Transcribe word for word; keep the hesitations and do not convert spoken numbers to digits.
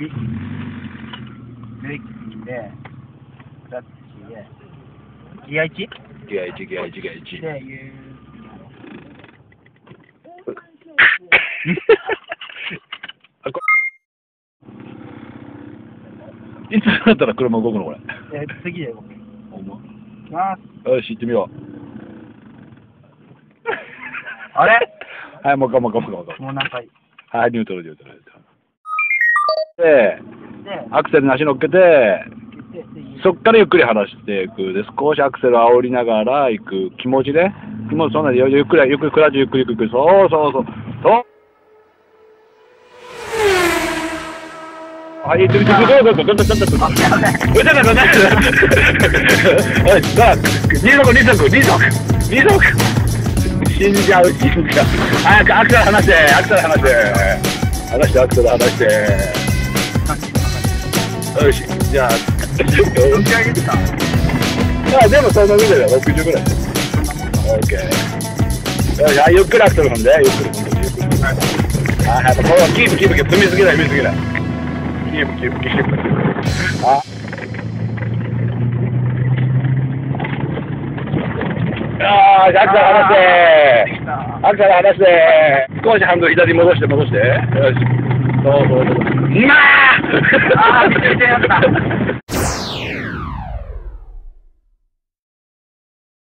ブレーキで、クラッチで、ギア いち？ ギアいち、ギアいち、ギアいち。 で、ゆーあこいつになったら車動くのこれ。 えー、次で動く。 ほんま。 いきます。 よし、行ってみよう。 あれはい、もう一回、もう一回、もう一回。 もう何回はい、ニュートラル、ニュートラル。で、 で、 アクセルに足乗っけて、 で、 そっからゆっくり離していく。で、少しアクセル煽りながら行く。気持ちね。気持ちそんなにゆっくり、ゆっくり、クラッチゆっくりゆっくり。そうそうそう。そうはい、行ってみて、どうぞ、どうぞ、どうぞ、どうぞ、どうぞ。うそだ、どうぞ。はい、さあ、二足、二足、二足、二足。死んじゃう、死んじゃう。早くアクセル離して、アクセル離して。離して、アクセル離して。よし、じゃあ。 どんくらいですか？ あ、でもそんなぐらいだよ、ろくじゅうぐらい。オッケー。よし、あ、ゆっくりアクセル踏んで、ゆっくり踏んで、ゆっくり踏んで。あ、やっぱこれはキープ、キープ、キープ、踏みすぎない、踏みすぎない。キープ、キープ、キープ。あ。あー、アクセル離して。アクセル離して。少しハンドル左に戻して、戻して。よし。そうそうそう。まあ。 あー、ついてやった。